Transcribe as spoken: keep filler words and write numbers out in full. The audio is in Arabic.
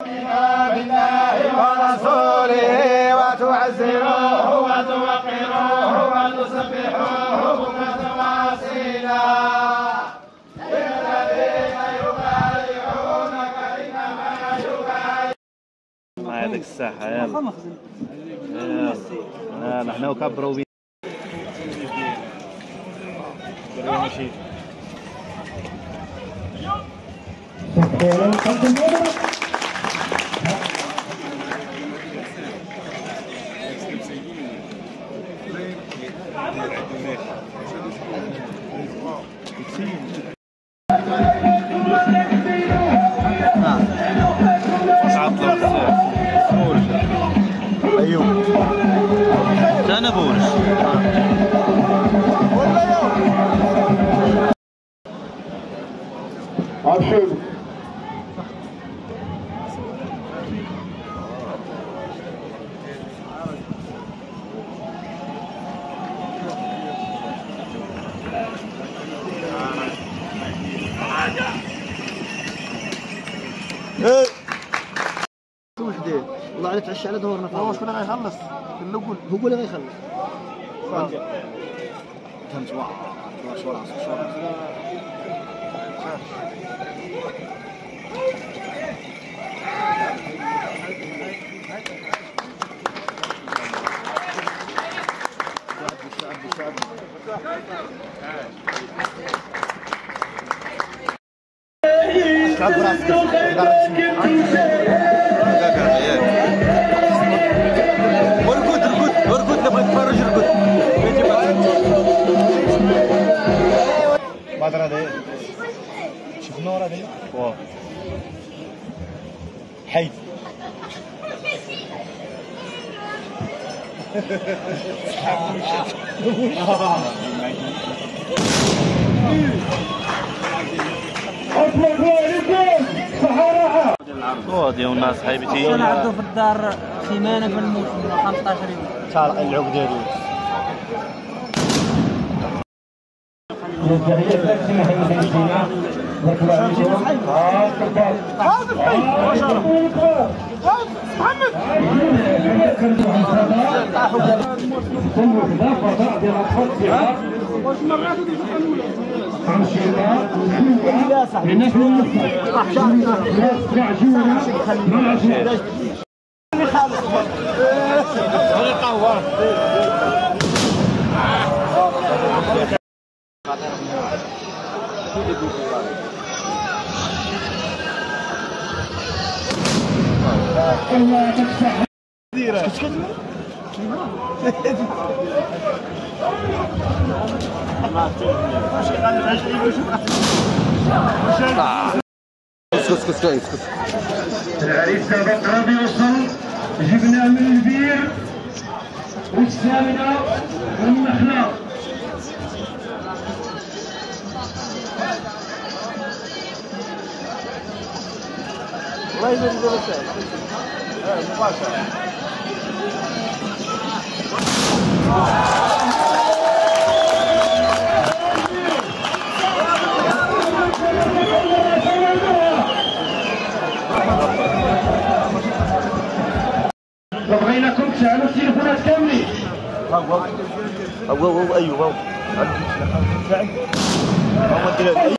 بالله ورسوله وتعزروه وتوقروه وتسبحوه بكرة وأصيلا الذين يبايعونك إنما يبايعون هذيك الساحة يلا يلا نحن وكبروا بي ماشي ايوه انا بورش ابشر ايه واش داير؟ والله على تعشى على دورنا. هو شكون اللي غيخلص؟ النقول هو اللي غيخلص. صافي فهمت واحد شو راسك شو راسك شعب راسك ارقد ارقد ارقد نبغى نتفرج ارقد بدر هذا شوف نور هذا واه حي غادي والناس حبيبتي انا عندو في الدار سيمانه في الموسم خمسطاش يوم تاع العقد هذو اسكت اسكت اسكت العريس سابق راضي يوصل. جبناه من البير والسامنه والنخله. الله يبارك فيك مباشره بغيناكم تشعلوا التليفونات كاملين. هو هو ايوه هو